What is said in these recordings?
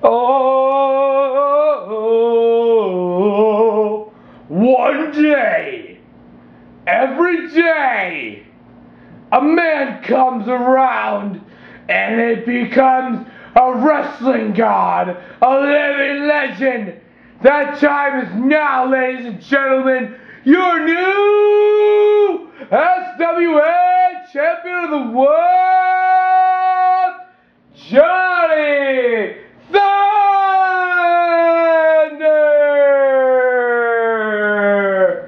Oh, one day, every day, a man comes around and it becomes a wrestling god, a living legend. That time is now, ladies and gentlemen. Your new SWA champion of the world, Johnny Thunder!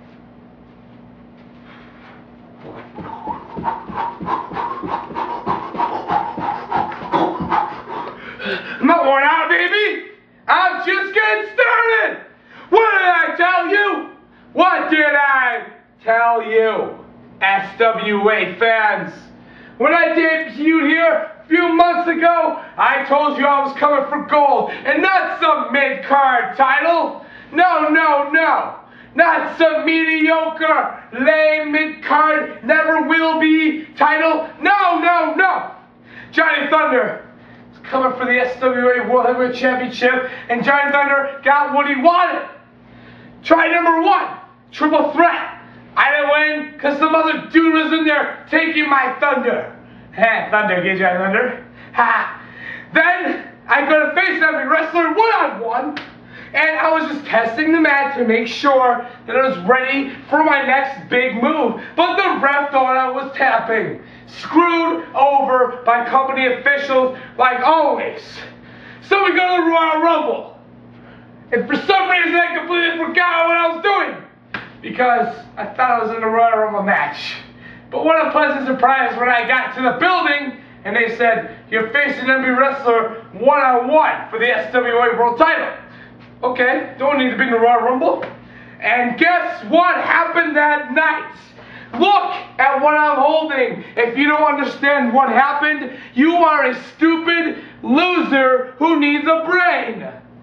I'm not worn out, baby. I'm just getting started. What did I tell you? What did I tell you, SWA fans? When I debuted here a few months ago, I told you I was coming for gold, and not some mid-card title. No, no, no. Not some mediocre, lame mid-card, never will be title. No, no, no. Johnny Thunder is coming for the SWA World Heavyweight Championship, and Johnny Thunder got what he wanted. Try number one, triple threat. I didn't win because some other dude was in there taking my thunder. Ha, thunder, get Johnny Thunder. Ha. Then I go to face every wrestler one-on-one, and I was just testing the mat to make sure that I was ready for my next big move. But the ref thought I was tapping. Screwed over by company officials like always. So we go to the Royal Rumble. And for some reason I completely forgot what I was doing, because I thought I was in a Royal Rumble match. But what a pleasant surprise when I got to the building and they said, you're facing every wrestler one-on-one for the SWA World title. Okay, don't need to be in the Royal Rumble. And guess what happened that night? Look at what I'm holding. If you don't understand what happened, you are a stupid loser who needs a brain.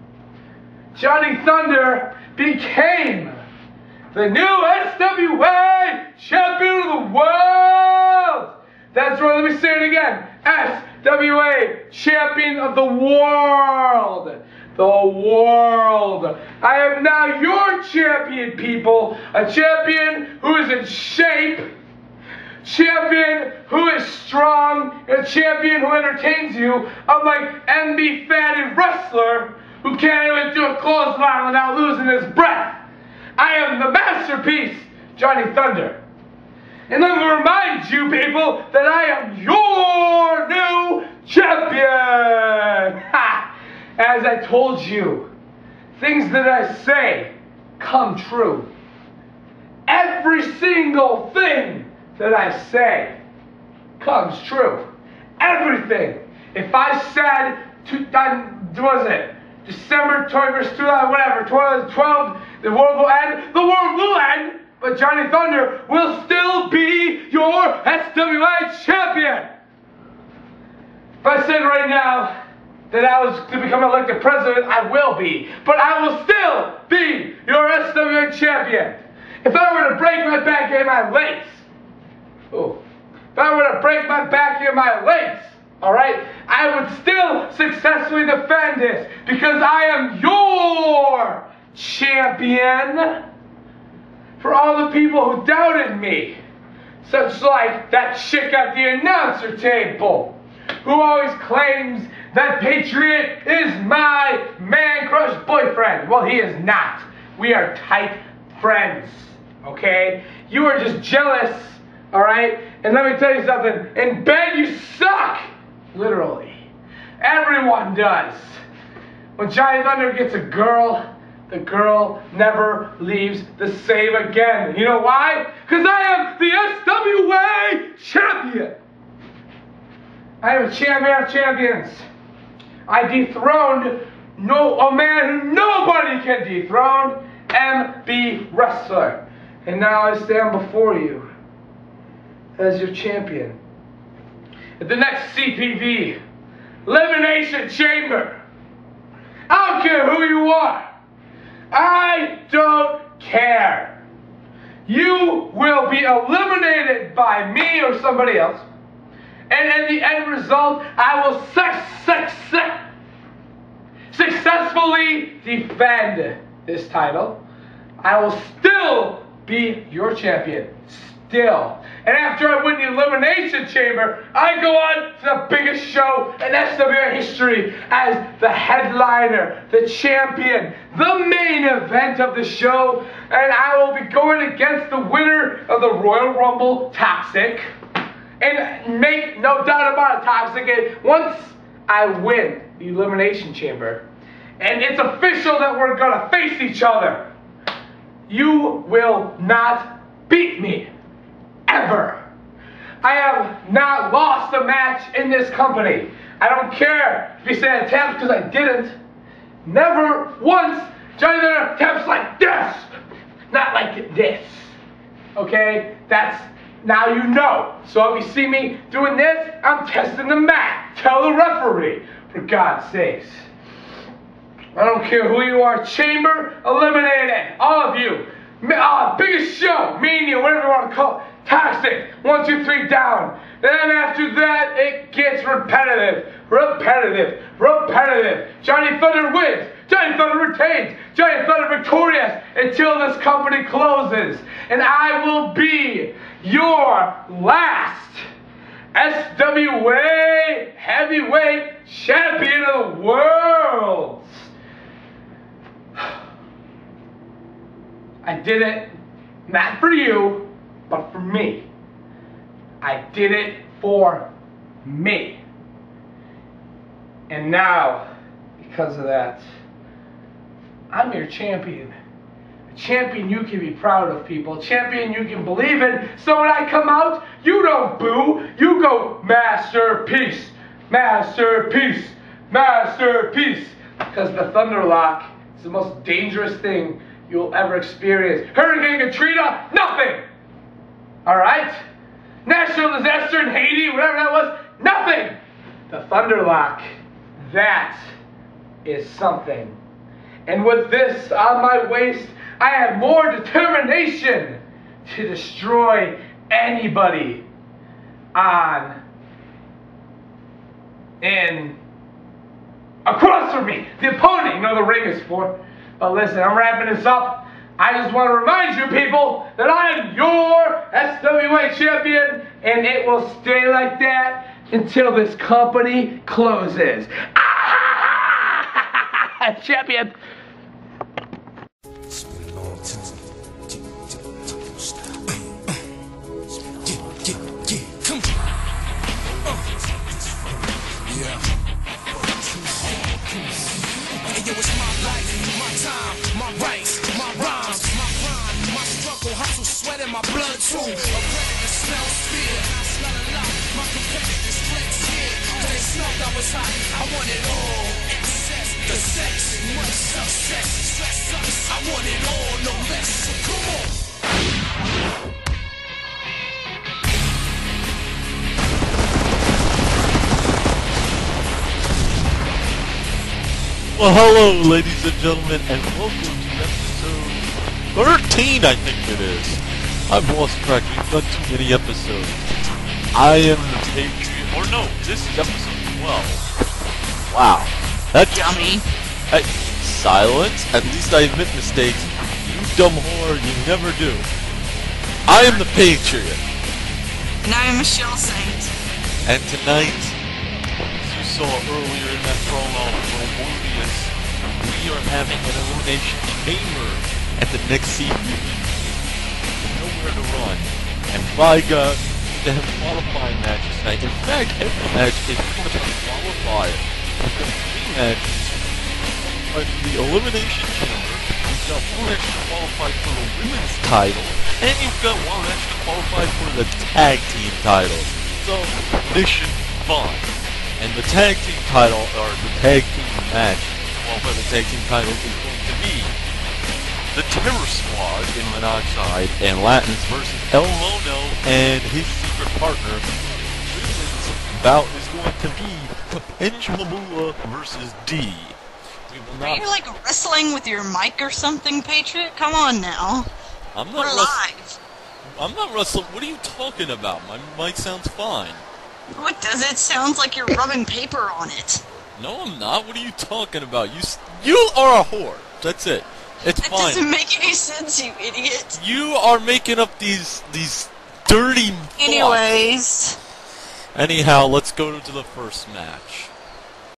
Johnny Thunder became the new SWA champion of the world. That's right, let me say it again. SWA champion of the world. The world. I am now your champion, people. A champion who is in shape. Champion who is strong. A champion who entertains you. Unlike MB Fatty Wrestler, who can't even do a clothesline without losing his breath. I am the masterpiece, Johnny Thunder. And let me remind you, people, that I am your new champion. Ha! As I told you, things that I say come true. Every single thing that I say comes true. Everything. If I said, what was it? December 21st, 2000, whatever, 2012, the world will end. The world will end, but Johnny Thunder will still be your SWA champion. If I said right now that I was to become elected president, I will be. But I will still be your SWA champion. If I were to break my back and my legs, if I were to break my back and my legs, alright, I would still successfully defend this because I am your champion. For all the people who doubted me, such like that chick at the announcer table, who always claims that Patriot is my man-crush boyfriend. Well, he is not. We are tight friends, okay? You are just jealous, alright? And let me tell you something. In bed, you suck. Literally. Everyone does. When Johnny Thunder gets a girl, the girl never leaves the same again. You know why? Because I am the SWA champion. I am a champion of champions. I dethroned a man who nobody can dethrone, MB Wrestler. And now I stand before you as your champion. At the next CPV, Elimination Chamber. I don't care who you are. I don't care. You will be eliminated by me or somebody else. And in the end result, I will fully defend this title. I will still be your champion. Still. And after I win the Elimination Chamber, I go on to the biggest show in SWA history as the headliner, the champion, the main event of the show. And I will be going against the winner of the Royal Rumble, Toxic. And make no doubt about it, Toxic, once I win the Elimination Chamber, and it's official that we're going to face each other, you will not beat me. Ever. I have not lost a match in this company. I don't care if you say attempts, because I didn't. Never once Johnny Thunder attempts like this. Not like this. Okay? That's, now you know. So if you see me doing this, I'm testing the mat. Tell the referee, for God's sakes. I don't care who you are. Chamber eliminated. All of you. Biggest show. Me and you, whatever you want to call it. Toxic. 1, 2, 3 down. Then after that, it gets repetitive. Johnny Thunder wins. Johnny Thunder retains. Johnny Thunder victorious until this company closes. And I will be your last SWA heavyweight champion of the world. I did it, not for you, but for me. I did it for me. And now, because of that, I'm your champion. A champion you can be proud of, people. A champion you can believe in. So when I come out, you don't boo. You go, masterpiece, masterpiece, masterpiece. Because the Thunderlock is the most dangerous thing you'll ever experience. Hurricane Katrina, nothing. Alright? National disaster in Haiti, whatever that was, nothing. The Thunderlock, that is something. And with this on my waist, I have more determination to destroy anybody across from me. The opponent, you know the ring is for. But listen, I'm wrapping this up. I just want to remind you people that I am your SWA champion, and it will stay like that until this company closes. Champion. It's been a long time. Come on. Yeah. Hey, yo, it's my life, my time, my rights, my rhymes, my grind, my struggle, hustle, sweat in my blood too. A predator smells fear, I smell a lot. My competitors flex here, cause they smelled I was hot. I want it all, excess, the sex, much success, stress us. I want it all, no less. So come on. Well, hello, ladies and gentlemen, and welcome to episode 13, I think it is. I've lost track. We've done too many episodes. I am the Patriot. Or no, this is episode 12. Wow. That's yummy. Hey, silence. At least I admit mistakes. You dumb whore, you never do. I am the Patriot. And I am Michelle Saint. And tonight, as you saw earlier in that promo for Morbius, we are having an elimination chamber at the next season. Nowhere to run. And by God, we have qualifying matches tonight. In fact, every match is pretty much a qualifier. We've got 3 matches for the elimination chamber. You've got 1 match to qualify for the women's title. And you've got 1 match to qualify for the tag team title. So, mission fun. And the tag team title, or the tag team match, well, for the tag team title is going to be the Terror Squad in Monoxide and Latins versus El Mono and his secret partner. Women's bout is going to be Kapenj Mabula versus D. We will not. Are you like wrestling with your mic or something, Patriot? Come on now. I'm not We're live. I'm not wrestling. What are you talking about? My mic sounds fine. What does it? Sounds like you're rubbing paper on it. No, I'm not. What are you talking about? You are a whore. That's it. It's That fine. doesn't make any sense, you idiot. You are making up these dirty thoughts. Anyways. Anyhow, let's go to the first match.